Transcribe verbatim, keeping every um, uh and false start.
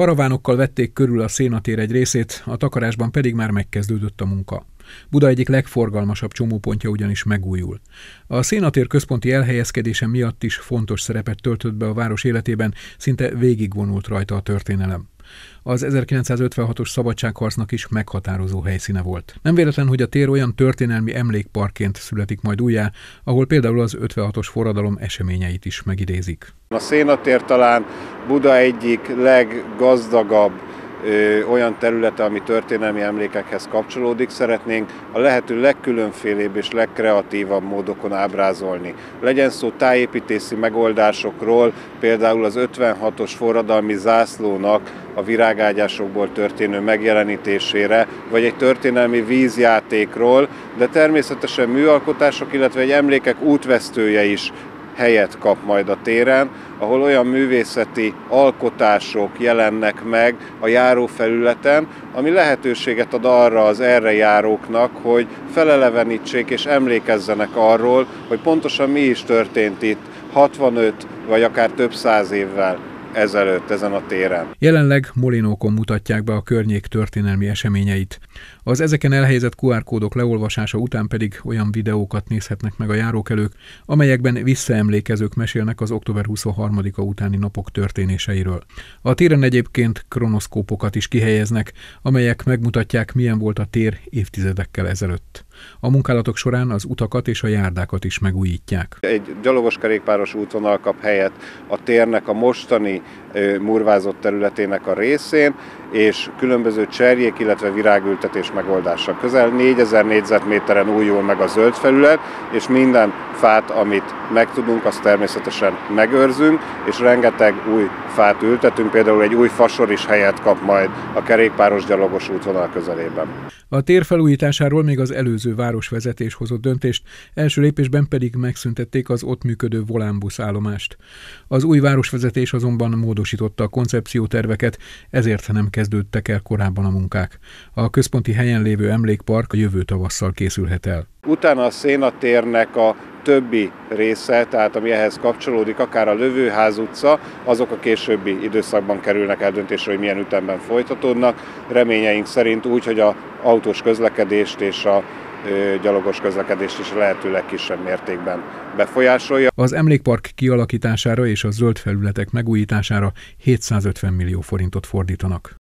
Paravánokkal vették körül a Szénatér egy részét, a takarásban pedig már megkezdődött a munka. Buda egyik legforgalmasabb csomópontja ugyanis megújul. A Szénatér központi elhelyezkedése miatt is fontos szerepet töltött be a város életében, szinte végigvonult rajta a történelem. Az ezerkilencszázötvenhatos szabadságharcnak is meghatározó helyszíne volt. Nem véletlen, hogy a tér olyan történelmi emlékparkként születik majd újjá, ahol például az ötvenhatos forradalom eseményeit is megidézik. A Szénatér talán Buda egyik leggazdagabb ö, olyan területe, ami történelmi emlékekhez kapcsolódik. Szeretnénk a lehető legkülönfélébb és legkreatívabb módokon ábrázolni. Legyen szó tájépítészi megoldásokról, például az ötvenhatos forradalmi zászlónak a virágágyásokból történő megjelenítésére, vagy egy történelmi vízjátékról, de természetesen műalkotások, illetve egy emlékek útvesztője is helyet kap majd a téren, ahol olyan művészeti alkotások jelennek meg a járófelületen, ami lehetőséget ad arra az erre járóknak, hogy felelevenítsék és emlékezzenek arról, hogy pontosan mi is történt itt hatvanöt vagy akár több száz évvel ezelőtt ezen a téren. Jelenleg molinókon mutatják be a környék történelmi eseményeit. Az ezeken elhelyezett kú ár kódok leolvasása után pedig olyan videókat nézhetnek meg a járókelők, amelyekben visszaemlékezők mesélnek az október huszonharmadika utáni napok történéseiről. A téren egyébként kronoszkópokat is kihelyeznek, amelyek megmutatják, milyen volt a tér évtizedekkel ezelőtt. A munkálatok során az utakat és a járdákat is megújítják. Egy gyalogos kerékpáros útvonal kap helyet a térnek a mostani murvázott területének a részén, és különböző cserjék, illetve virágültetés megoldása. Közel négyezer négyzetméteren újul meg a zöld felület, és minden fát, amit megtudunk, azt természetesen megőrzünk, és rengeteg új fát ültetünk, például egy új fasor is helyet kap majd a kerékpáros gyalogos útvonal közelében. A tér felújításáról még az előző városvezetés hozott döntést, első lépésben pedig megszüntették az ott működő volánbusz állomást. Az új városvezetés azonban módosította a koncepcióterveket, ezért nem kezdődtek el korábban a munkák. A központi helyen lévő emlékpark a jövő tavasszal készülhet el. Utána a Szénatérnek a többi része, tehát ami ehhez kapcsolódik, akár a Lövőház utca, azok a későbbi időszakban kerülnek eldöntésre, hogy milyen ütemben folytatódnak. Reményeink szerint úgy, hogy az autós közlekedést és a ö, gyalogos közlekedést is a lehető legkisebb mértékben befolyásolja. Az emlékpark kialakítására és a zöld felületek megújítására hétszázötven millió forintot fordítanak.